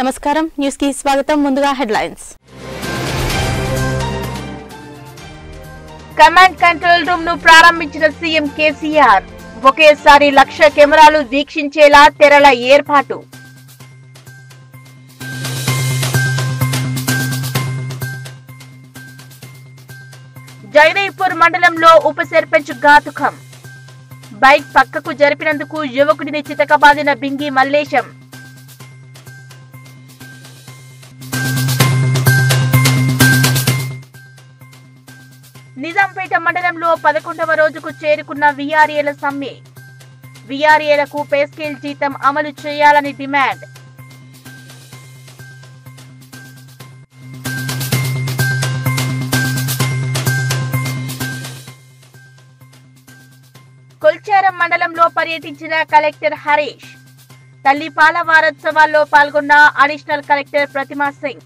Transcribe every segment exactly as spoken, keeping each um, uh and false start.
నమస్కారం న్యూస్ కి స్వాగతం ముందుగా హెడ్లైన్స్ కమాండ్ కంట్రోల్ రూమ్ ను ప్రారంభించిన సీఎం కేసీఆర్ ఒకేసారి లక్ష కెమెరాలు వీక్షించేలా తెరల ఏర్పాటు జగదేవ్పూర్ మండలంలో ఉప సర్పంచ్ ఘాతుకం బైక్ పక్కకు జరిపినందుకు యువకుడిని చితకబాదిన బింగి మల్లేశం నిజాంపేట మండలంలో పదకొండవ రోజుకు చేరుకున్న వీఆర్ఏల సమ్మె వీఆర్ఏలకు పే స్కేల్ జీతం అమలు చేయాలని డిమాండ్ కొల్చారం మండలంలో పర్యటించిన కలెక్టర్ హరీష్ తల్లిపాల వారోత్సవాల్లో పాల్గొన్న additional collector Pratima Singh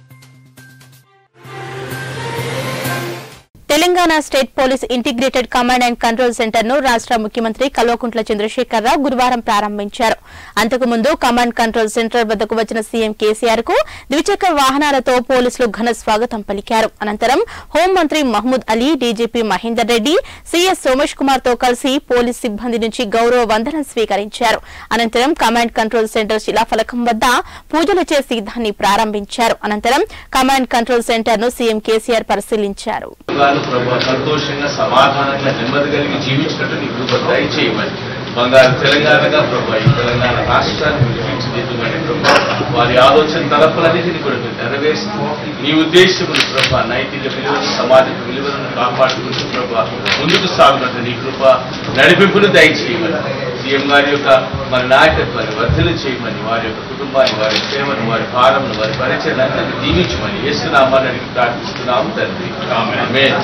Telangana state police integrated command and control centre ను రాష్ట ముఖ్యమంత్రి కల్వకుంట్ల చంద్రశేఖరరావు గురువారం ప్రారంభించారు. అంతకుముందు కమాండ్ కంట్రోల్ సెంటర్ వద్దకు వచ్చిన సీఎం కేసీఆర్ కు ద్విచక్ర వాహనాలతో పోలీసులు ఘన స్వాగతం పలికారు. అనంతరం హోంమంత్రి మహమూద్ అలీ, డీజీపీ మహేందర్ రెడ్డి, సీఎస్ సోమేష్ కుమార్ తో కలిసి పోలీస్ సిబ్బంది నుంచి గౌరవ వందనం స్వీకరించారు. అనంతరం కమాండ్ కంట్రోల్ సెంటర్ శిలాఫలకం వద్ద పూజలు చేసి దాన్ని ప్రారంభించారు. అనంతరం కమాండ్ కంట్రోల్ సెంటర్ ను సీఎం కేసీఆర్ పరిశీలించారు. సంతోషంగా సమాధానంగా నెమ్మది కలిగి జీవించినట్టు నీ కృప దయచేయమని బంగారు తెలంగాణగా ప్రభా ఈ తెలంగాణ రాష్ట్రాన్ని తీర్చిదిద్దుమని ప్రభా వారి ఆలోచన తలపులన్నింటినీ కూడా మీరు నెరవేర్చి నీ ఉద్దేశములు ప్రభా నైతిక విలువలు సమాజ విలువలను కాపాడుకుంటూ ప్రభా ముందుకు సాగుతున్న నీ కృప నడిపింపును దయచేయమని సీఎం గారి యొక్క మన నాయకత్వాన్ని వర్ధలు చేయమని వారి యొక్క కుటుంబాన్ని వారి సేవను వారి భారమును వారి పరిచయాన్ని దీవించమని యేసునామాన్ని అడిగి ప్రార్థిస్తున్నాము తండ్రి ఆమేన్.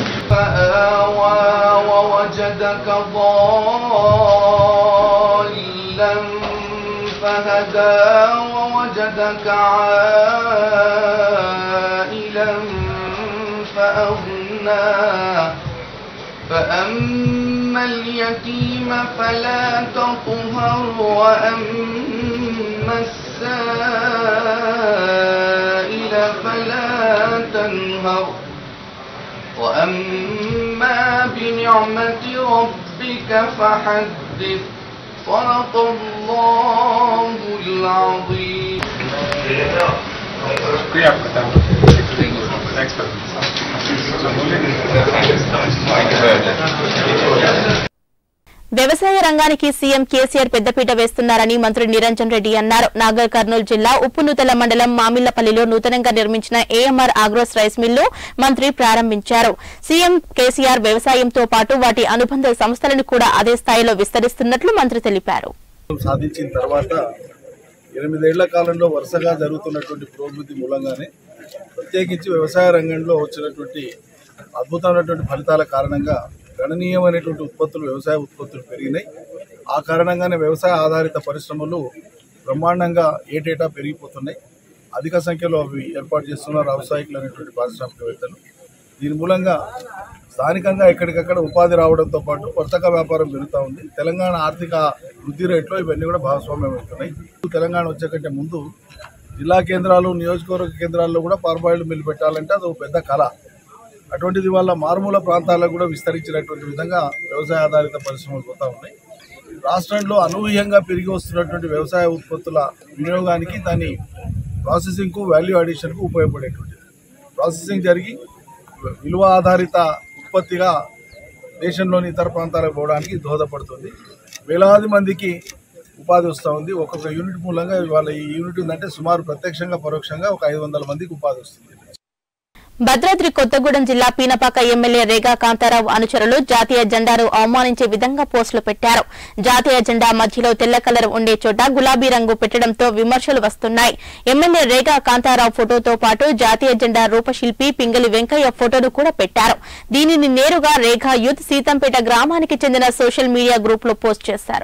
ووجدك ضالا فهدى ووجدك عائلا فأغنى فأما اليتيم فلا تقهر وأما السائل فلا تنهر وأما بنعمة ربك فحدث صدق الله العظيم. వ్యవసాయ రంగానికి సీఎం కేసీఆర్ పెద్దపీట వేస్తున్నారని మంత్రి నిరంజన్ రెడ్డి అన్నారు. నాగర్ కర్నూలు జిల్లా ఉప్పునూతల మండలం మామిళ్లపల్లిలో నూతనంగా నిర్మించిన ఏఎంఆర్ ఆగ్రోస్ రైస్ మిల్లు మంత్రి ప్రారంభించారు. సీఎం కేసీఆర్ వ్యవసాయంతో పాటు వాటి అనుబంధ సంస్థలను కూడా అదే స్థాయిలో విస్తరిస్తున్నట్లు మంత్రి తెలిపారు. సాధించిన తర్వాత ఎనిమిదేళ్ల కాలంలో వరుసగా జరుగుతున్నటువంటి పురోగతి మూలంగానే ప్రత్యేకించి వ్యవసాయ రంగంలో వచ్చినటువంటి అద్భుతమైనటువంటి ఫలితాల కారణంగా గణనీయమైనటువంటి ఉత్పత్తులు వ్యవసాయ ఉత్పత్తులు పెరిగినాయి. ఆ కారణంగానే వ్యవసాయ ఆధారిత పరిశ్రమలు బ్రహ్మాండంగా ఏటేటా పెరిగిపోతున్నాయి. అధిక సంఖ్యలో అవి ఏర్పాటు చేస్తున్నారు వ్యవసాయకులు అనేటువంటి పారిశ్రామికవేత్తలు. దీని మూలంగా స్థానికంగా ఎక్కడికక్కడ ఉపాధి రావడంతో పాటు వర్తక వ్యాపారం పెరుగుతూ ఉంది. తెలంగాణ ఆర్థిక వృద్ధి రేట్లో ఇవన్నీ కూడా భాగస్వామ్యం అవుతున్నాయి. తెలంగాణ వచ్చే కంటే ముందు జిల్లా కేంద్రాలు, నియోజకవర్గ కేంద్రాల్లో కూడా పార్బాయిల్ మిల్లు పెట్టాలంటే అది ఒక పెద్ద కళ. అటువంటిది వాళ్ళ మారుమూల ప్రాంతాలకు కూడా విస్తరించినటువంటి విధంగా వ్యవసాయ ఆధారిత పరిశ్రమలు పోతా ఉన్నాయి. రాష్ట్రంలో అనూహ్యంగా పెరిగి వస్తున్నటువంటి వ్యవసాయ ఉత్పత్తుల వినియోగానికి, దాని ప్రాసెసింగ్కు, వాల్యూ అడిషన్కు ఉపయోగపడేటువంటిది ప్రాసెసింగ్ జరిగి విలువ ఆధారిత ఉత్పత్తిగా దేశంలోని ఇతర ప్రాంతాలకు పోవడానికి దోహదపడుతుంది. వేలాది మందికి ఉపాధి వస్తూ ఉంది. ఒక్కొక్క యూనిట్ మూలంగా వాళ్ళ ఈ యూనిట్ ఉందంటే సుమారు ప్రత్యక్షంగా పరోక్షంగా ఒక ఐదు వందల మందికి ఉపాధి వస్తుంది. భద్రాద్రి కొత్తగూడెం జిల్లా పీనపాక ఎమ్మెల్యే రేగా కాంతారావు అనుచరులు జాతీయ జెండాను అవమానించే విధంగా పోస్టులు పెట్టారు. జాతీయ జెండా మధ్యలో తెల్ల కలర్ ఉండే చోట గులాబీ రంగు పెట్టడంతో విమర్శలు వస్తున్నాయి. ఎమ్మెల్యే రేగా కాంతారావు ఫోటోతో పాటు జాతీయ జెండా రూపశిల్పి పింగళి వెంకయ్య ఫోటోను కూడా పెట్టారు. దీనిని నేరుగా రేగా యూత్ సీతంపేట గ్రామానికి చెందిన సోషల్ మీడియా గ్రూప్ లో పోస్ట్ చేశారు.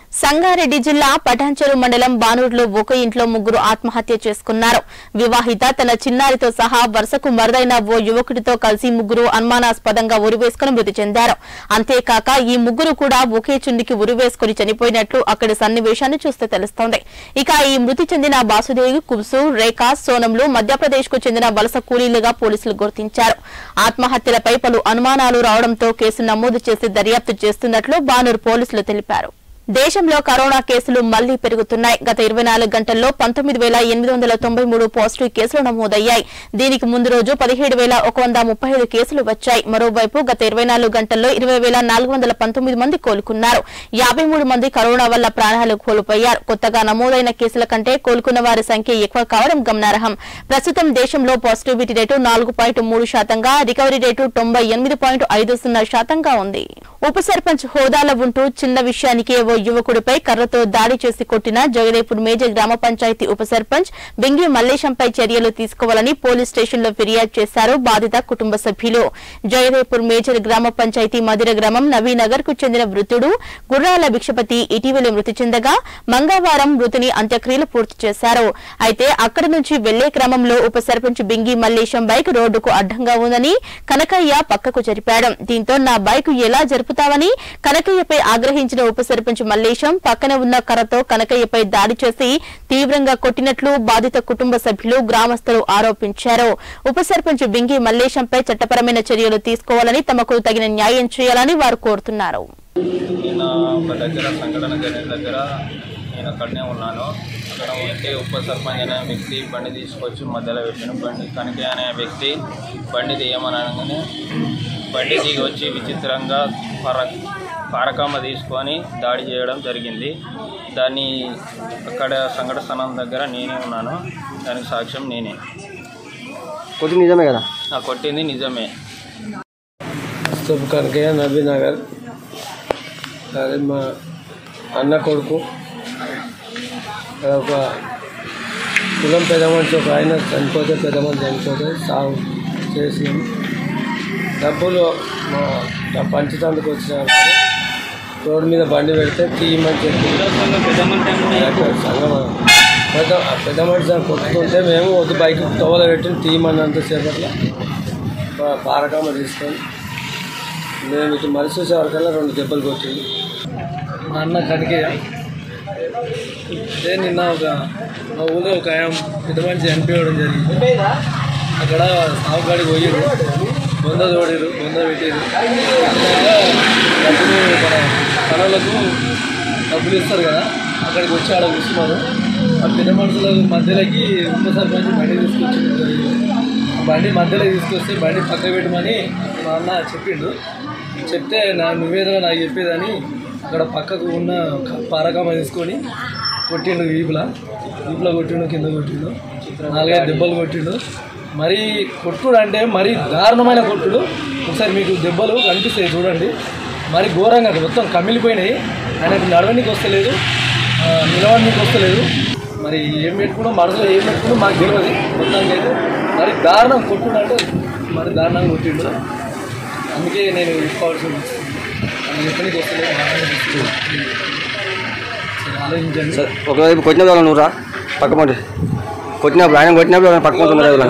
సంగారెడ్డి జిల్లా పటాన్చెరు మండలం బానూరులో ఒక ఇంట్లో ముగ్గురు ఆత్మహత్య చేసుకున్నారు. వివాహిత తన చిన్నారితో సహా వరుసకు మరుదైన ఓ యువకుడితో కలిసి ముగ్గురు అనుమానాస్పదంగా ఉరివేసుకుని మృతి చెందారు. అంతేకాక ఈ ముగ్గురు కూడా ఒకే చుండికి ఉరివేసుకుని చనిపోయినట్లు అక్కడి సన్నివేశాన్ని చూస్తే తెలుస్తోంది. ఇక ఈ మృతి చెందిన బాసుదేవి, కుబ్సు, రేఖ, సోనంలు మధ్యప్రదేశ్ కు చెందిన వలస కూలీలుగా పోలీసులు గుర్తించారు. ఆత్మహత్యలపై పలు అనుమానాలు రావడంతో కేసు నమోదు చేసి దర్యాప్తు చేస్తున్నట్లు బానూరు పోలీసులు తెలిపారు. దేశంలో కరోనా కేసులు మళ్లీ పెరుగుతున్నాయి. గత ఇరవై నాలుగు గంటల్లో పంతొమ్మిది వేల ఎనిమిది వందల తొంభై మూడు పాజిటివ్ కేసులు నమోదయ్యాయి. దీనికి ముందు రోజు పదిహేడు వేల ఒక వంద ముప్పై ఐదు కేసులు వచ్చాయి. మరోవైపు గత ఇరవై నాలుగు గంటల్లో ఇరవై వేల నాలుగు వందల పంతొమ్మిది మంది కోలుకున్నారు. యాభై మూడు మంది కరోనా వల్ల ప్రాణాలు కోల్పోయారు. కొత్తగా నమోదైన కేసుల కంటే కోలుకున్న వారి సంఖ్య ఎక్కువ కావడం గమనార్హం. ప్రస్తుతం దేశంలో పాజిటివిటీ రేటు నాలుగు పాయింట్ మూడు శాతంగా, రికవరీ రేటు తొంభై ఎనిమిది పాయింట్ ఐదు సున్నా శాతంగా ఉంది. ఉప సర్పంచ్ హోదాలో ఉంటూ చిన్న విషయానికే ఓ యువకుడిపై కర్రతో దాడి చేసి కొట్టిన జగదేపూర్ మేజర్ గ్రామ పంచాయతీ ఉప సర్పంచ్ బింగి మల్లేశంపై చర్యలు తీసుకోవాలని పోలీస్ స్టేషన్లో ఫిర్యాదు చేశారు బాధిత కుటుంబ సభ్యులు. జగదేపూర్ మేజర్ గ్రామ పంచాయతీ మదిర గ్రామం నవీనగర్ కు చెందిన వృద్ధుడు గుర్రాల భిక్షపతి ఇటీవలే మృతి చెందగా మంగళవారం మృతిని అంత్యక్రియలు పూర్తి చేశారు. అయితే అక్కడి నుంచి వెళ్లే క్రమంలో ఉప సర్పంచ్ బింగి మల్లేశం బైక్ రోడ్డుకు అడ్డంగా ఉందని కనకయ్య పక్కకు జరిపాడు. దీంతో నా బైక్ ఎలా జరుపుతావని కనకయ్యపై ఆగ్రహించిన ఉప సర్పంచ్ మల్లేశం పక్కన ఉన్న కర్రతో కనకయ్యపై దాడి చేసి తీవ్రంగా కొట్టినట్లు బాధిత కుటుంబ సభ్యులు, గ్రామస్తులు ఆరోపించారు. ఉప సర్పంచ్ బింగి మల్లేశంపై చట్టపరమైన చర్యలు తీసుకోవాలని, తమకు తగిన న్యాయం చేయాలని వారు కోరుతున్నారు. నేను అక్కడనే ఉన్నాను. అక్కడ ఉంటే ఉప సర్పంచ్ అనే వ్యక్తి బండి తీసుకొచ్చి మధ్యలో పెట్టిన బండి కనకయ్య అనే వ్యక్తి బండి తీయమనగానే బండి దిగి వచ్చి విచిత్రంగా పర పారకామ తీసుకొని దాడి చేయడం జరిగింది. దాన్ని అక్కడ సంఘటన స్థానం దగ్గర నేనే ఉన్నాను. దానికి సాక్ష్యం నేనే. కొట్టింది నిజమే కదా? కొట్టింది నిజమే. కనకయ్య నవీనగర్, అదే మా అన్న కొడుకు ఒక కులం పెద్ద మనిషి, ఒక ఆయన చనిపోతే పెద్ద మనిషి చనిపోతే సాగు చేసి డబ్బులు మా పంచతందుకు వచ్చినారు. రోడ్డు మీద బండి పెడితే తీయమని చెప్పి సంఘం పెద్ద పెద్ద మనిషి దాన్ని కొట్టుకుంటే మేము వద్దు బైక్ తోవల పెట్టి తీయమన్నంతసేపట్లో పారకామ తీసుకొని మేము ఇటు మనిషి చూసేవారికల్లా రెండు దెబ్బలు కొట్టింది. మా అన్న కనకయ్య అదే నిన్న ఒక మా ఊళ్ళో ఒక ఆయన పెద్ద మనిషి చనిపోవడం జరిగింది. అక్కడ సాగుగాడికి పోయారు, బొంద తోడారు, బొంద పెట్టారు. డబ్బులు మన పనులకు డబ్బులు ఇస్తారు కదా, అక్కడికి వచ్చి ఆడ కూర్చున్నారు. ఆ పెద్ద మనుషుల మధ్యలోకి ఉప సర్పంచ్ బండి తీసుకొచ్చి బండి మధ్యలో తీసుకొస్తే బండి పక్క పెట్టమని మా అన్న చెప్పిండు. చెప్తే నా నువ్వేదైనా నాకు చెప్పేదని అక్కడ పక్కకు ఉన్న పారకామ తీసుకొని కొట్టిండు. వీపుల వీపులో కొట్టిండు, కింద కొట్టిండు, నాలుగైదు దెబ్బలు కొట్టిండు. మరీ కొట్టుడు అంటే మరీ దారుణమైన కొట్టుడు. ఒకసారి మీకు దెబ్బలు కనిపిస్తాయి చూడండి. మరి ఘోరంగా మొత్తం కమిలిపోయినాయి. ఆయనకు నడవడానికి వస్తలేదు, నిలవడానికి వస్తలేదు. మరి ఏం పెట్టుకున్నా మనసులో ఏం పెట్టుకున్నా మాకు తెలియదు. మొత్తానికి అయితే మరి దారుణం కొట్టుడు అంటే మరి దారుణంగా కొట్టిండు. అందుకే నేను ఇసుకోవాల్సి వస్తుంది. అది చెప్పడానికి వస్తలేదు, ఆలోచించండి. ఒకవైపు కొట్టిన వాళ్ళు నువ్వు రా పక్క పండి కొట్టినప్పుడు ఆయన కొట్టినప్పుడు పక్క పండుతున్నారు.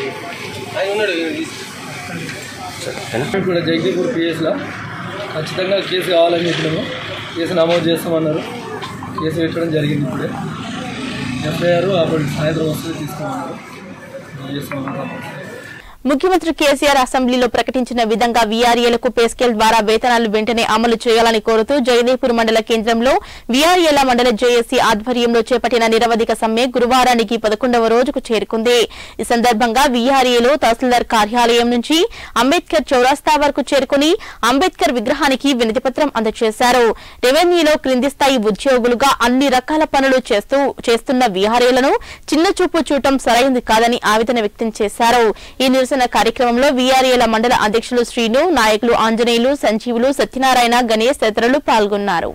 ఇప్పుడు జగదీపూర్ పిఎస్లో ఖచ్చితంగా కేసు కావాలని చెప్పినాము. కేసు నమోదు చేస్తామన్నారు. కేసు పెట్టడం జరిగింది. ఇప్పుడే ఎఫ్ఐఆర్ అప్పుడు సాయంత్రం వస్తుంది తీసుకున్నారు. చేస్తామన్నారు. ముఖ్యమంత్రి కేసీఆర్ అసెంబ్లీలో ప్రకటించిన విధంగా వీఆర్ఏలకు పే స్కేల్ ద్వారా వేతనాలు వెంటనే అమలు చేయాలని కోరుతూ జగదేపూర్ మండల కేంద్రంలో వీఆర్ఏల మండల జేఏసీ ఆధ్వర్యంలో చేపట్టిన నిరవధిక సమ్మె గురువారానికి పదకొండవ రోజుకు చేరుకుంది. ఈ సందర్భంగా వీఆర్ఏలు తహసీల్దార్ కార్యాలయం నుంచి అంబేద్కర్ చౌరస్తా వరకు చేరుకుని అంబేద్కర్ విగ్రహానికి వినతిపత్రం అందజేశారు. రెవెన్యూలో క్రింది స్థాయి ఉద్యోగులుగా అన్ని రకాల పనులు చేస్తూ చేస్తున్న వీఆర్ఏలను చిన్నచూపు చూడటం సరైంది కాదని ఆవేదన వ్యక్తం చేశారు. ఈ నిరసన కార్యక్రమంలో వీఆర్ఏల మండల అధ్యక్షులు శ్రీను, నాయకులు ఆంజనేయులు, సంజీవులు, సత్యనారాయణ, గణేష్ తదితరులు పాల్గొన్నారు.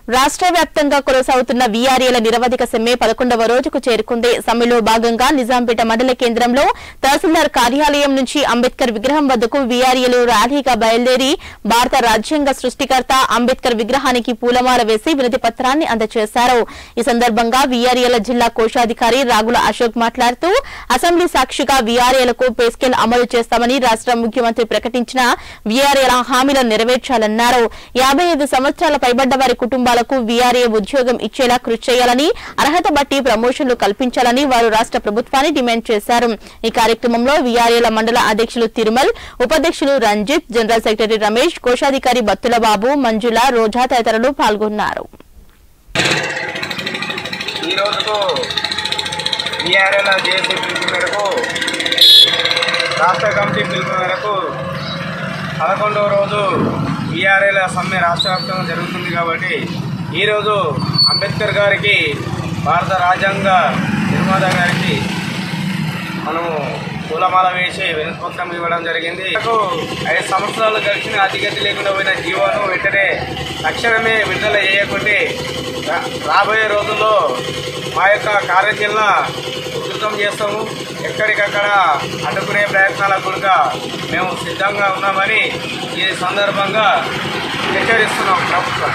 రాష్ట్ర వ్యాప్తంగా కొనసాగుతున్న వీఆర్ఏల నిరవధిక సమ్మె పదకొండవ రోజుకు చేరుకుంది. సమ్మెలో భాగంగా నిజాంపేట మండల కేంద్రంలో తహసీల్దార్ కార్యాలయం నుంచి అంబేద్కర్ విగ్రహం వద్దకు వీఆర్ఏలు ర్యాలీగా బయలుదేరి భారత రాజ్యాంగ సృష్టికర్త అంబేద్కర్ విగ్రహానికి పూలమాల వేసి వినతి పత్రాన్ని అందజేశారు. ఈ సందర్భంగా వీఆర్ఏల జిల్లా కోశాధికారి రాగుల అశోక్ మాట్లాడుతూ అసెంబ్లీ సాక్షిగా వీఆర్ఏలకు పే స్కేల్ అమలు చేస్తామని రాష్ట్ర ముఖ్యమంత్రి ప్రకటించిన వీఆర్ఏల హామీలను నెరవేర్చాలన్నారు. యాభై ఐదు సంవత్సరాల పైబడ్డ వారి కుటుంబాలకు వీఆర్ఏ ఉద్యోగం ఇచ్చేలా కృషి చేయాలని, అర్హత బట్టి ప్రమోషన్లు కల్పించాలని వారు రాష్ట్ర ప్రభుత్వాన్ని డిమాండ్ చేశారు. ఈ కార్యక్రమంలో వీఆర్ఏల మండల అధ్యక్షులు తిరుమల్, ఉపాధ్యక్షులు రంజిత్, జనరల్ సెక్రటరీ రమేష్, కోశాధికారి బత్తుల బాబు, మంజుల, రోజా తదితరులు పాల్గొన్నారు. ఈ రోజుకు వీఆర్ఏల జేఏసీ పిలుపు మేరకు రాష్ట్ర కమిటీ పిలుపు మేరకు పదకొండవ రోజు వీఆర్ఏల సమ్మె రాష్ట్ర వ్యాప్తంగా జరుగుతుంది. కాబట్టి ఈరోజు అంబేద్కర్ గారికి, భారత రాజ్యాంగ నిర్మాత గారికి మనము పూలమాల వేసి వినతిపత్రం ఇవ్వడం జరిగింది. ఐదు సంవత్సరాలు గడిచిన అతిగతి లేకుండా పోయిన జీవోను వెంటనే తక్షణమే విడుదల చేయకుంటే రాబోయే రోజుల్లో మా యొక్క కార్యాచరణ ఉధృతం చేస్తాము. ఎక్కడికక్కడ అడ్డుకునే ప్రయత్నాలకు కూడా మేము సిద్ధంగా ఉన్నామని ఈ సందర్భంగా హెచ్చరిస్తున్నాం ప్రభుత్వం.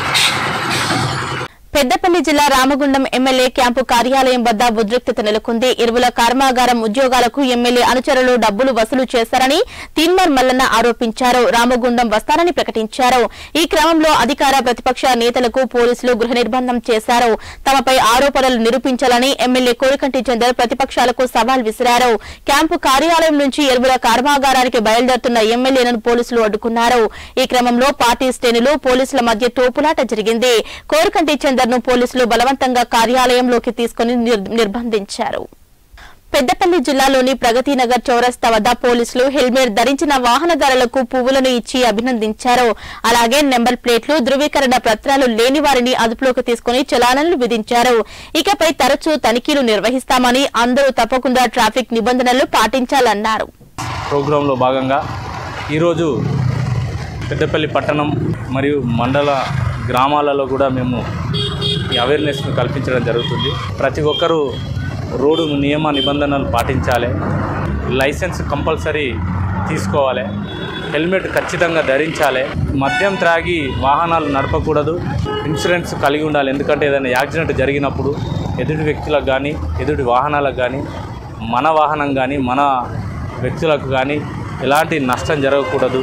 పెద్దపల్లి జిల్లా రామగుండం ఎమ్మెల్యే క్యాంపు కార్యాలయం వద్ద ఉద్రిక్తత నెలకొంది. ఎరువుల కర్మాగారం ఉద్యోగాలకు ఎమ్మెల్యే అనుచరులు డబ్బులు వసూలు చేశారని తీన్మార్ మల్లన్న ఆరోపించారు. రామగుండం వస్తారని ప్రకటించారు. ఈ క్రమంలో అధికార ప్రతిపక్ష నేతలకు పోలీసులు గృహ నిర్బంధం చేశారు. తమపై ఆరోపణలు నిరూపించాలని ఎమ్మెల్యే కోరికంటి చందర్ ప్రతిపక్షాలకు సవాల్ విసిరారు. క్యాంపు కార్యాలయం నుంచి ఎరువుల కర్మాగారానికి బయలుదేరుతున్న ఎమ్మెల్యేలను పోలీసులు అడ్డుకున్నారు. ఈ క్రమంలో పార్టీ శ్రేణులు పోలీసుల మధ్య తోపులాట జరిగింది. కోరికంటి చందర్ పోలీసులు బలవంతంగా కార్యాలయంలోకి తీసుకుని నిర్బంధించారు. పెద్దపల్లి జిల్లాలోని ప్రగతినగర్ చౌరస్తా వద్ద పోలీసులు హెల్మెట్ ధరించిన వాహనదారులకు పువ్వులను ఇచ్చి అభినందించారు. అలాగే నెంబర్ ప్లేట్లు, ధృవీకరణ పత్రాలు లేని వారిని అదుపులోకి తీసుకుని చలానాలు విధించారు. ఇకపై తరచూ తనిఖీలు నిర్వహిస్తామని, అందరూ తప్పకుండా ట్రాఫిక్ నిబంధనలు పాటించాలన్నారు. ప్రోగ్రాంలో భాగంగా ఈరోజు పెద్దపల్లి పట్టణం మరియు మండల గ్రామాలలో కూడా మేము ఈ అవేర్నెస్ను కల్పించడం జరుగుతుంది. ప్రతి ఒక్కరూ రోడ్డు నియమ నిబంధనలు పాటించాలి, లైసెన్స్ కంపల్సరీ తీసుకోవాలి, హెల్మెట్ ఖచ్చితంగా ధరించాలి, మద్యం త్రాగి వాహనాలు నడపకూడదు, ఇన్సూరెన్స్ కలిగి ఉండాలి. ఎందుకంటే ఏదైనా యాక్సిడెంట్ జరిగినప్పుడు ఎదుటి వ్యక్తులకు కానీ, ఎదుటి వాహనాలకు కానీ, మన వాహనం కానీ, మన వ్యక్తులకు కానీ ఎలాంటి నష్టం జరగకూడదు.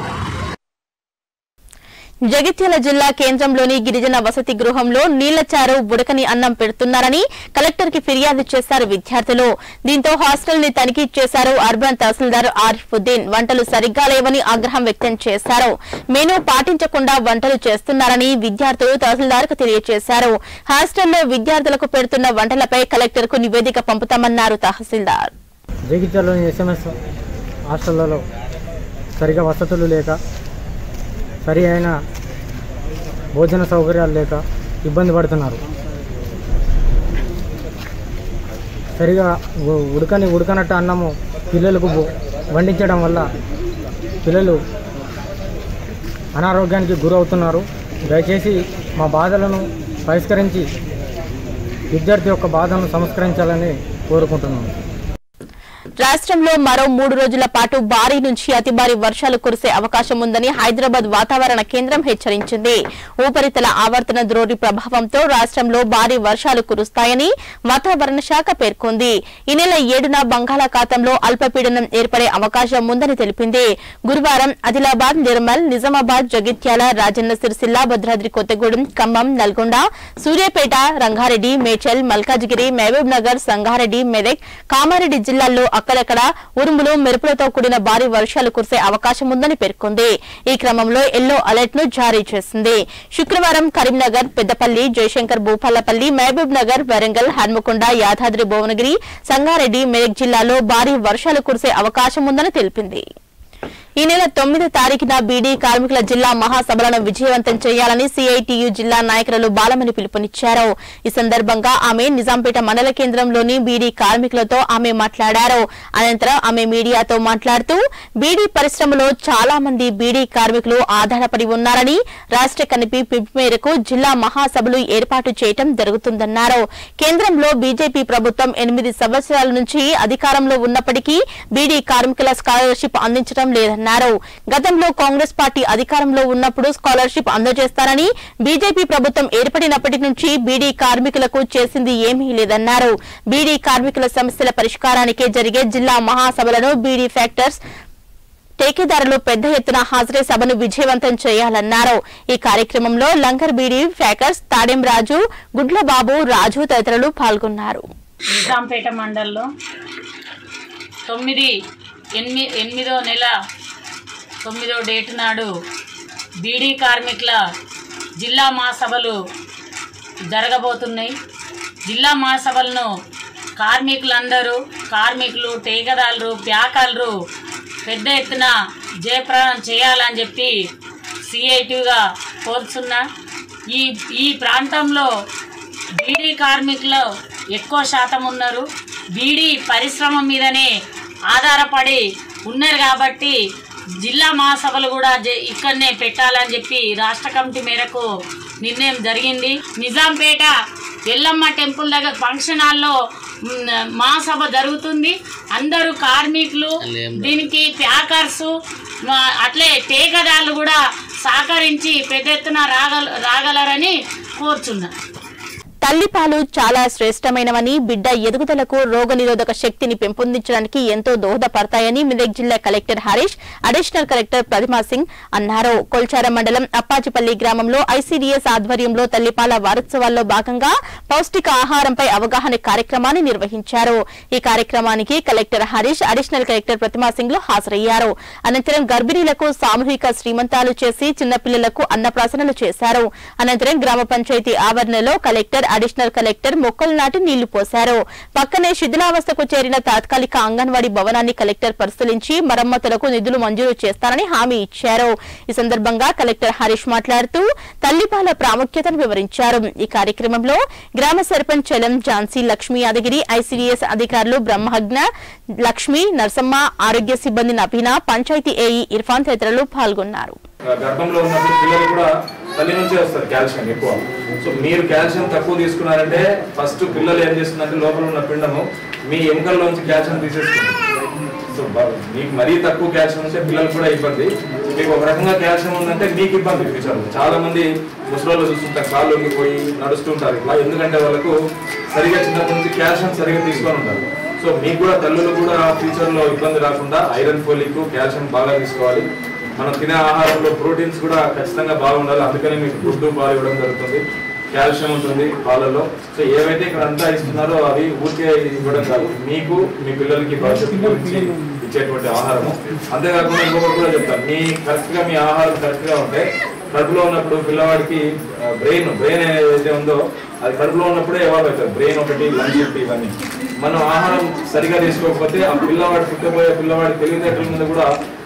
జగిత్యాల జిల్లా కేంద్రంలోని గిరిజన వసతి గృహంలో నీళ్లచారు, ఉడకని అన్నం పెడుతున్నారని కలెక్టర్ కి ఫిర్యాదు చేశారు విద్యార్థులు. దీంతో హాస్టల్ ని తనిఖీ చేశారు అర్బన్ తహసీల్దార్ ఆరిఫుద్దీన్. వంటలు సరిగ్గా లేవని ఆగ్రహం వ్యక్తం చేశారు. మెనూ పాటించకుండా వంటలు చేస్తున్నారని విద్యార్థులు తహసీల్దార్ కు తెలియజేశారు. హాస్టల్లో విద్యార్థులకు పెడుతున్న వంటలపై కలెక్టర్ కు నివేదిక పంపుతామన్నారు తహసీల్దార్. జగిత్యాలలోని ఎస్ఎంఎస్ హాస్టళ్లలో సరిగా వసతులు లేక, సరి అయిన భోజన సౌకర్యాలు లేక ఇబ్బంది పడుతున్నారు. సరిగా ఉడకని ఉడకనట్టు అన్నము పిల్లలకు వండించడం వల్ల పిల్లలు అనారోగ్యానికి గురవుతున్నారు. దయచేసి మా బాధలను పరిష్కరించి విద్యార్థి యొక్క బాధను సంస్కరించాలని కోరుకుంటున్నాను. రాష్ట్రంలో మరో మూడు రోజుల పాటు భారీ నుంచి అతి భారీ వర్షాలు కురిసే అవకాశం ఉందని హైదరాబాద్ వాతావరణ కేంద్రం హెచ్చరించింది. ఉపరితల ఆవర్తన ద్రోణి ప్రభావంతో రాష్ట్రంలో భారీ వర్షాలు కురుస్తాయని వాతావరణ శాఖ పేర్కొంది. ఈ నెల ఏడున బంగాళాఖాతంలో అల్పపీడనం ఏర్పడే అవకాశం ఉందని తెలిపింది. గురువారం ఆదిలాబాద్, నిర్మల్, నిజామాబాద్, జగిత్యాల, రాజన్న సిరిసిల్ల, భద్రాద్రి కొత్తగూడెం, ఖమ్మం, నల్గొండ, సూర్యాపేట, రంగారెడ్డి, మేడ్చల్, మల్కాజిగిరి, మహబూబ్ నగర్, సంగారెడ్డి, మెదక్, కామారెడ్డి జిల్లాల్లో అక్కడక్కడ ఉరుములు, మెరుపులతో కూడిన భారీ వర్షాలు కురిసే అవకాశం ఉందని పేర్కొంది. ఈ క్రమంలో ఎల్లో అలర్ట్ ను జారీ చేసింది. శుక్రవారం కరీంనగర్, పెద్దపల్లి, జయశంకర్, భూపాలపల్లి, మహబూబ్ నగర్, వరంగల్, హన్మకొండ, యాదాద్రి భువనగిరి, సంగారెడ్డి, మెదక్ జిల్లాలో భారీ వర్షాలు కురిసే అవకాశం ఉందని తెలిపింది. ఈ నెల తొమ్మిదో తారీఖున బీడీ కార్మికుల జిల్లా మహాసభలను విజయవంతం చేయాలని సిఐటియు జిల్లా నాయకులు బాలమణి పిలుపునిచ్చారు. ఈ సందర్భంగా ఆమె నిజాంపేట మండల కేంద్రంలోని బీడీ కార్మికులతో ఆమె మాట్లాడారు. అనంతరం ఆమె మీడియాతో మాట్లాడుతూ బీడీ పరిశ్రమలో చాలా మంది బీడీ కార్మికులు ఆధారపడి ఉన్నారని రాష్ట్ర కమిటీ పిలుపు మేరకు జిల్లా మహాసభలు ఏర్పాటు చేయడం జరుగుతుందన్నారు. కేంద్రంలో బీజేపీ ప్రభుత్వం ఎనిమిది సంవత్సరాల నుంచి అధికారంలో ఉన్నప్పటికీ బీడీ కార్మికుల స్కాలర్షిప్ అందించడం లేదన్నారు. గతంలో కాంగ్రెస్ పార్టీ అధికారంలో ఉన్నప్పుడు స్కాలర్షిప్ అందజేస్తారని బీజేపీ ప్రభుత్వం ఏర్పడినప్పటి నుంచి బీడీ కార్మికులకు చేసింది ఏమీ లేదన్నారు. బీడీ కార్మికుల సమస్యల పరిష్కారానికే జరిగే జిల్లా మహాసభలను బీడీ ఫ్యాక్టర్స్ ठेकेदारुలు పెద్ద ఎత్తున హాజరై సభను విజయవంతం చేయాలన్నారు. ఈ కార్యక్రమంలో లంగర్ బీడీ ఫ్యాక్టర్స్ తాడెం రాజు, గుడ్లబాబు, రాజు తదితరులు పాల్గొన్నారు. నిజాంపేట మండలంలో తొమ్మిది ఎనిమిది ఎనిమిదో నెల తొమ్మిదో డేటు నాడు బీడీ కార్మికుల జిల్లా మహాసభలు జరగబోతున్నాయి. జిల్లా మహాసభలను కార్మికులందరూ కార్మికులు, టేకదారులు, ప్యాకర్లు పెద్ద ఎత్తున జయప్రదం చేయాలని చెప్పి సిఐటిగా కోరుతున్నా. ఈ ఈ ప్రాంతంలో బీడీ కార్మికులు ఎక్కువ శాతం ఉన్నారు. బీడీ పరిశ్రమ మీదనే ఆధారపడి ఉన్నారు కాబట్టి జిల్లా మహాసభలు కూడా ఇక్కడనే పెట్టాలని చెప్పి రాష్ట్ర కమిటీ మేరకు నిర్ణయం జరిగింది. నిజాంపేట ఎల్లమ్మ టెంపుల్ దగ్గర ఫంక్షన్ హాల్లో మహాసభ జరుగుతుంది. అందరూ కార్మికులు, దీనికి ప్యాకర్స్, అట్లే టేకదారులు కూడా సహకరించి పెద్ద ఎత్తున రాగల రాగలరని కోరుచున్నా. తల్లిపాలు చాలా శ్రేష్టమైనవని, బిడ్డ ఎదుగుదలకు రోగనిరోధక శక్తిని పెంపొందించడానికి ఎంతో దోహదపడతాయని మెదక్ జిల్లా collector Harish, additional collector Pratima Singh అన్నారు. కొల్చార మండలం అప్పాచిపల్లి గ్రామంలో ఐసీడీఎస్ ఆధ్వర్యంలో తల్లిపాల వారోత్సవాల్లో భాగంగా పౌష్టిక ఆహారంపై అవగాహన కార్యక్రమాన్ని నిర్వహించారు. ఈ కార్యక్రమానికి collector Harish, additional collector Pratima Singh లు హాజరయ్యారు. అనంతరం గర్భిణీలకు సామూహిక శ్రీమంతాలు చేసి చిన్నపిల్లలకు అన్నప్రాసనలు చేశారు. అనంతరం గ్రామ పంచాయతీ ఆవరణలో కలెక్టర్, అడిషనల్ కలెక్టర్ మొక్కలు నాటి నీళ్లు పోశారు. పక్కనే శిథిలావస్థకు చేరిన తాత్కాలిక అంగన్వాడీ భవనాన్ని కలెక్టర్ పరిశీలించి మరమ్మతులకు నిధులు మంజూరు చేస్తారని హామీ ఇచ్చారు. ఈ సందర్భంగా కలెక్టర్ హరీష్ మాట్లాడుతూ తల్లిపాల ప్రాముఖ్యతను వివరించారు. ఈ కార్యక్రమంలో గ్రామ సర్పంచ్ చలం, ఝాన్సీ, లక్ష్మీ యాదగిరి, ఐసీడీఎస్ అధికారులు బ్రహ్మజ్ఞ, లక్ష్మీ, నరసమ్మ, ఆరోగ్య సిబ్బంది నవీన, పంచాయతీ ఏఈ ఇర్ఫాన్ తదితరులు పాల్గొన్నారు. గర్భంలో ఉన్నప్పుడు పిల్లలు కూడా తల్లి నుంచే వస్తారు కాల్షియం ఎక్కువ. సో మీరు కాల్షియం తక్కువ తీసుకున్నారంటే ఫస్ట్ పిల్లలు ఏం చేస్తుందంటే లోపల ఉన్న పిండము మీ ఎముకల్లోంచి కాల్షియం తీసేస్తుంది. సో మీకు మరీ తక్కువ కాల్షియం ఉంటే పిల్లలు కూడా ఇబ్బంది. మీకు ఒక రకంగా కాల్షియం ఉందంటే మీకు ఇబ్బంది ఫ్యూచర్లో. చాలా మంది ముసలోళ్ళు చూస్తుంటారు, కాళ్ళు ఉండిపోయి నడుస్తుంటారు ఇట్లా. ఎందుకంటే వాళ్ళకు సరిగా చిన్నప్పటి నుంచి కాల్షియం సరిగా తీసుకొని ఉంటారు. సో మీకు కూడా తల్లులు కూడా ఫ్యూచర్లో ఇబ్బంది రాకుండా ఐరన్, ఫోలిక్, కాల్షియం బాగా తీసుకోవాలి. మనం తినే ఆహారంలో ప్రోటీన్స్ కూడా ఖచ్చితంగా బాగుండాలి. అందుకని మీకు గుడ్డు పాలు ఇవ్వడం జరుగుతుంది. కాల్షియం ఉంటుంది పాలలో. సో ఏవైతే ఇక్కడ అంతా ఇస్తున్నారో అవి ఊరికే ఇవ్వడం కాదు, మీకు మీ పిల్లలకి భవిష్యత్తు గురించి ఇచ్చేటువంటి ఆహారము. అంతేకాకుండా ఇంకొకటి కూడా చెప్తాను, మీ కరెక్ట్గా మీ ఆహారం కరెక్ట్గా ఉంటే కడుపులో ఉన్నప్పుడు పిల్లవాడికి బ్రెయిన్ బ్రెయిన్ ఏదైతే ఉందో అది కడుపులో ఉన్నప్పుడే ఎవాల్వ్ అవుతుంది. బ్రెయిన్ ఒకటి, లంగ్స్ ఒకటి, ఇవన్నీ. మనం ఆహారం సరిగా తీసుకోకపోతే ఆ పిల్లవాడు పుట్టబోయే పిల్లవాడి తెలివితేటల మీద కూడా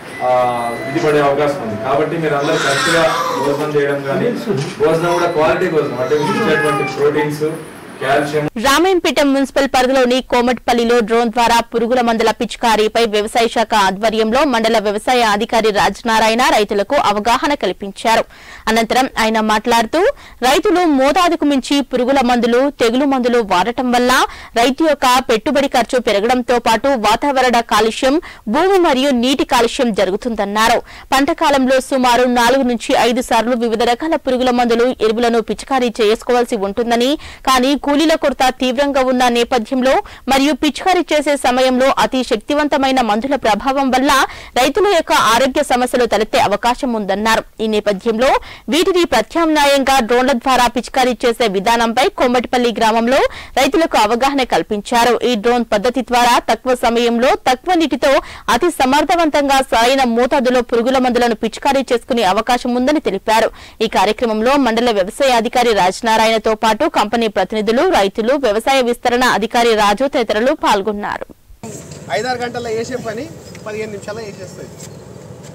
ఇది పడే అవకాశం ఉంది. కాబట్టి మీరు అందరూ కరెక్ట్గా భోజనం చేయడం కానీ, భోజనం కూడా క్వాలిటీ భోజనం అంటే ఇచ్చేటువంటి ప్రోటీన్స్, కాల్షియం. రామాయంపేట మున్సిపల్ పరిధిలోని కోమట్పల్లిలో డ్రోన్ ద్వారా పురుగుల మందుల పిచికారీపై వ్యవసాయ శాఖ ఆధ్వర్యంలో మండల వ్యవసాయ అధికారి రాజనారాయణ రైతులకు అవగాహన కల్పించారు. అనంతరం ఆయన మాట్లాడుతూ రైతులు మోతాదుకు మించి పురుగుల మందులు, తెగులు మందులు వాడటం వల్ల రైతు యొక్క పెట్టుబడి ఖర్చు పెరగడంతో పాటు వాతావరణ కాలుష్యం, భూమి మరియు నీటి కాలుష్యం జరుగుతుందన్నారు. పంట కాలంలో సుమారు నాలుగు నుంచి ఐదు సార్లు వివిధ రకాల పురుగుల మందులు, ఎరువులను పిచికారీ చేసుకోవాల్సి ఉంటుందని, కానీ కూలీల కొరత తీవ్రంగా ఉన్న నేపథ్యంలో మరియు పిచికారీ చేసే సమయంలో అతి శక్తివంతమైన మందుల ప్రభావం వల్ల రైతుల యొక్క ఆరోగ్య సమస్యలు తలెత్తే అవకాశం ఉందన్నారు. ఈ నేపథ్యంలో వీటిని ప్రత్యామ్నాయంగా డ్రోన్ల ద్వారా పిచికారీ చేసే విధానంపై కోమటిపల్లి గ్రామంలో రైతులకు అవగాహన కల్పించారు. ఈ డ్రోన్ పద్ధతి ద్వారా తక్కువ సమయంలో తక్కువ నీటితో అతి సమర్థవంతంగా సరైన మోతాదులో పురుగుల మందులను పిచికారీ చేసుకునే అవకాశం ఉందని తెలిపారు. ఈ కార్యక్రమంలో మండల వ్యవసాయ అధికారి రాజనారాయణతో పాటు కంపెనీ ప్రతినిధులు, రైతులు, వ్యవసాయ విస్తరణ అధికారి రాజు తదితరులు పాల్గొన్నారు. ఐదారు గంటల్లో వేసే పని పదిహేను నిమిషాల్లో వేసేస్తుంది.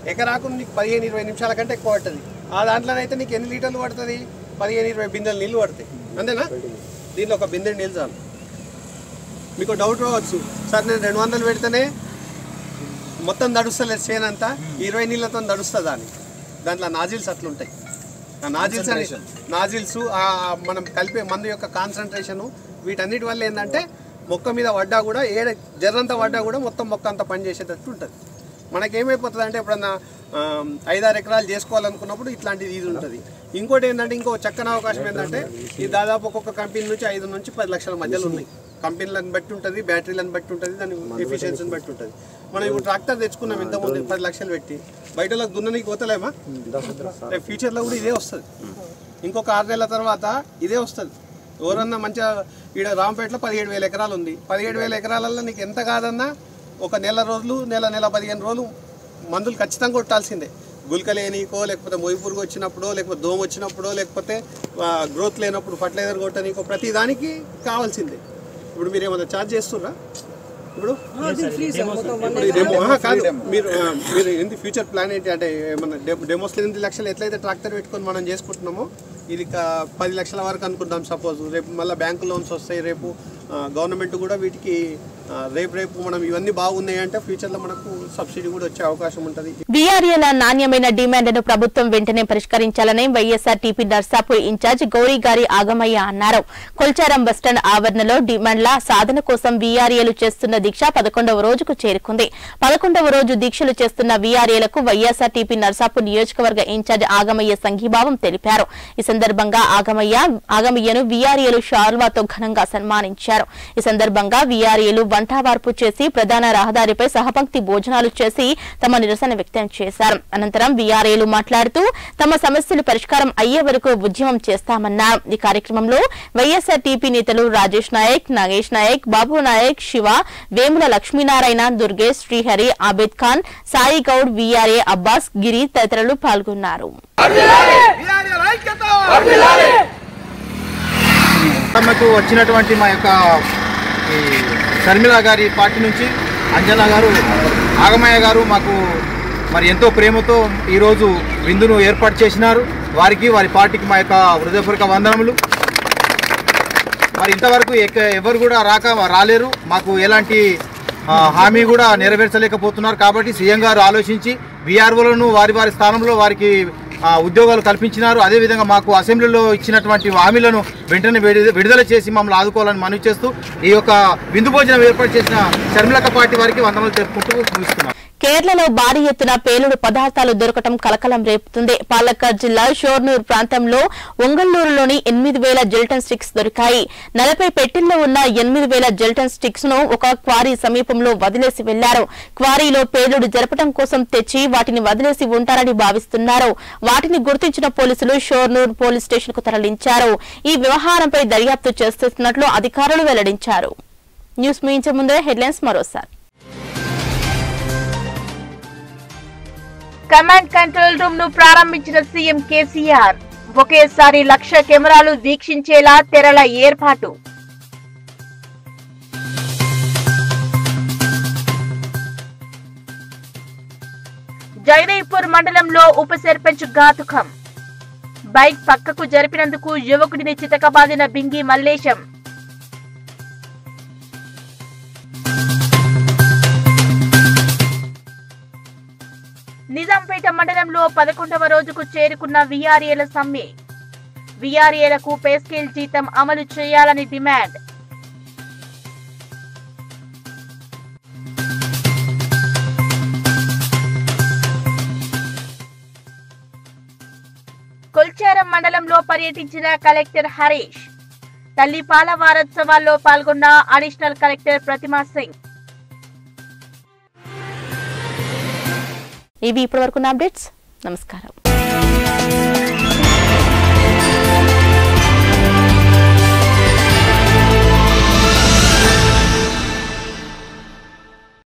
ఎకరాకు నీకు పదిహేను ఇరవై నిమిషాల కంటే ఎక్కువ పడుతుంది. ఆ దాంట్లోనైతే నీకు ఎన్ని లీటర్లు పడుతుంది? పదిహేను ఇరవై బిందెలు నీళ్ళు పడతాయి, అంతేనా? దీనిలో ఒక బిందె నీళ్ళు చాలు. మీకు డౌట్ రావచ్చు, సార్ నేను రెండు వందలు పెడితేనే మొత్తం నడుస్తలేదు చేనంతా, ఇరవై నీళ్ళతో నడుస్తుందా అని. దాంట్లో నాజిల్స్ అట్లుంటాయి. ఆ నాజిల్స్ అని నాజిల్స్ మనం కలిపే మందు యొక్క కాన్సన్ట్రేషను వీటన్నిటి వల్ల ఏంటంటే మొక్క మీద పడ్డా కూడా ఏడ జర్రంతా పడ్డా కూడా మొత్తం మొక్క అంతా పనిచేసేటట్టు ఉంటుంది. మనకేమైపోతుంది అంటే ఎప్పుడన్నా ఐదారు ఎకరాలు చేసుకోవాలనుకున్నప్పుడు ఇట్లాంటిది ఇది ఉంటుంది. ఇంకోటి ఏంటంటే ఇంకో చక్కని అవకాశం ఏంటంటే ఇది దాదాపు ఒక్కొక్క కంపెనీ నుంచి ఐదు నుంచి పది లక్షల మధ్యలో ఉన్నాయి. కంపెనీలను బట్టి ఉంటుంది, బ్యాటరీలను బట్టి ఉంటుంది, దాని ఎఫిషియన్సీని బట్టి ఉంటుంది. మనం ఇప్పుడు ట్రాక్టర్ తెచ్చుకున్నాం ఇంతకుముందు పది లక్షలు పెట్టి, బయటలో దున్ననికి పోతలేమా? రేపు ఫ్యూచర్లో కూడా ఇదే వస్తుంది. ఇంకొక ఆరు నెలల తర్వాత ఇదే వస్తుంది. ఎవరన్నా మంచిగా ఈడ రాంపేటలో పదిహేడు వేల ఎకరాలు ఉంది. పదిహేడు వేల ఎకరాలలో నీకు ఎంత కాదన్నా ఒక నెల రోజులు నెల నెల పదిహేను రోజులు మందులు ఖచ్చితంగా కొట్టాల్సిందే. గుల్కలేనికో లేకపోతే మొయ్యిపురుగు వచ్చినప్పుడో లేకపోతే దోమ వచ్చినప్పుడో లేకపోతే గ్రోత్ లేనప్పుడు ఫర్టిలైజర్ కొట్టనీకో ప్రతి దానికి కావాల్సిందే. ఇప్పుడు మీరు ఏమైనా ఛార్జ్ చేస్తుర్రా? ఇప్పుడు కాదు, మీరు మీరు ఏంటి ఫ్యూచర్ ప్లాన్ ఏంటి అంటే ఏమన్నా డెమోస్లో ఎనిమిది లక్షలు ఎట్లయితే ట్రాక్టర్ పెట్టుకొని మనం చేసుకుంటున్నామో ఇది పది లక్షల వరకు అనుకుంటాం సపోజ్. రేపు మళ్ళీ బ్యాంకు లోన్స్ వస్తాయి, రేపు గవర్నమెంట్ కూడా వీటికి రేపు రేపు మనం ఇవన్నీ బాగున్నాయి అంటే ఫ్యూచర్ లో మనకు సబ్సిడీ కూడా వచ్చే అవకాశం ఉంటుంది. వీఆర్ఏల నాణ్యమైన డిమాండ్ను ప్రభుత్వం వెంటనే పరిష్కరించాలని వైఎస్ఆర్ టీపీ నర్సాపూర్ ఇన్ఛార్జ్ గౌరీగారి ఆగమయ్య అన్నారు. కొల్చారం బస్టాండ్ ఆవరణలో డిమాండ్ల సాధన కోసం వీఆర్ఏలు చేస్తున్న దీక్ష పదకొండవ రోజుకు చేరుకుంది. పదకొండవ రోజు దీక్షలు చేస్తున్న వీఆర్ఏలకు వైఎస్ఆర్ టీపీ నర్సాపూర్ నియోజకవర్గ ఇన్ఛార్జ్ ఆగమయ్య సంఘీభావం తెలిపారు. ఈ సందర్భంగా ఆగమయ్య ఆగమయ్యను వీఆర్ఏలు షాల్వాతో ఘనంగా సన్మానించారు. ఈ సందర్భంగా వీఆర్ఏలు వంటవార్పు చేసి ప్రధాన రహదారిపై సహపంక్తి భోజనాలు చేసి తమ నిరసన వ్యక్తం చేశారు. అనంతరం వీఆర్ఏలు మాట్లాడుతూ తమ సమస్యలు పరిష్కారం అయ్యే వరకు ఉద్యమం చేస్తామన్నారు. ఈ కార్యక్రమంలో వైఎస్ఆర్ టీపీ నేతలు రాజేష్ నాయక్, నాగేష్ నాయక్, బాబు నాయక్, శివ, వేముల లక్ష్మీనారాయణ, దుర్గేష్, శ్రీహరి, ఆబేద్ ఖాన్, సాయి గౌడ్, వీఆర్ఏ అబ్బాస్, గిరి తదితరులు పాల్గొన్నారు. తమకు వచ్చినటువంటి మా యొక్క షర్మిల గారి పార్టీ నుంచి అంజనా గారు, ఆగమయ్య గారు మాకు మరి ఎంతో ప్రేమతో ఈరోజు విందును ఏర్పాటు చేసినారు. వారికి వారి పార్టీకి మా యొక్క హృదయపూర్వక వందనములు. మరి ఇంతవరకు ఎవరు కూడా రాక రాలేరు, మాకు ఎలాంటి హామీ కూడా నెరవేర్చలేకపోతున్నారు. కాబట్టి సీఎం గారు ఆలోచించి వీఆర్ఓలను వారి వారి స్థానంలో వారికి ఉద్యోగాలు కల్పించినారు. అదేవిధంగా మాకు అసెంబ్లీలో ఇచ్చినటువంటి హామీలను వెంటనే విడుదల చేసి మమ్మల్ని ఆదుకోవాలని మనవి చేస్తూ ఈ యొక్క విందు భోజనం ఏర్పాటు చేసిన షర్మిలక్క పార్టీ వారికి వందనాలు తెలుపుకుంటూ ముగిస్తున్నాం. కేరళలో భారీ ఎత్తున పేలుడు పదార్థాలు దొరకడం కలకలం రేపుతుంది. పాలక్కడ్ జిల్లా షోర్నూర్ ప్రాంతంలో ఒంగళ్ళూరులోని ఎనిమిది వేల జెల్టన్ స్టిక్స్ దొరికాయి. నలభై పెట్టెల్లో ఉన్న ఎనిమిది వేల జెల్టన్ స్టిక్స్ ను ఒక క్వారీ సమీపంలో వదిలేసి వెళ్లారు. క్వారీలో పేలుడు జరపడం కోసం తెచ్చి వాటిని వదిలేసి ఉంటారని భావిస్తున్నారు. వాటిని గుర్తించిన పోలీసులు షోర్నూర్ పోలీస్ స్టేషన్ కు తరలించారు. ఈ వ్యవహారంపై దర్యాప్తు చేస్తున్నట్లు అధికారులు వెల్లడించారు. న్యూస్ ముగించే ముందే హెడ్లైన్స్ మరోసారి. కమాండ్ కంట్రోల్ రూమ్ ను ప్రారంభించిన సీఎం కేసీఆర్. ఒకేసారి లక్ష కెమెరాలు వీక్షించేలా తెరల ఏర్పాటు. జగదేవ్పూర్ మండలంలో ఉప సర్పంచ్ ఘాతుకం. బైక్ పక్కకు జరిపినందుకు యువకుడిని చితకబాదిన బింగి మల్లేశం. నిజాంపేట మండలంలో పదకొండవ రోజుకు చేరుకున్న వీఆర్ఏల సమ్మె. వీఆర్ఏలకు పే స్కేల్ జీతం అమలు చేయాలని డిమాండ్. కొల్చారం మండలంలో పర్యటించిన కలెక్టర్ హరీష్. తల్లిపాల వారోత్సవాల్లో పాల్గొన్న అడిషనల్ కలెక్టర్ ప్రతిమా సింగ్. ఇవి ఇప్పటివరకు అప్డేట్స్. నమస్కారం.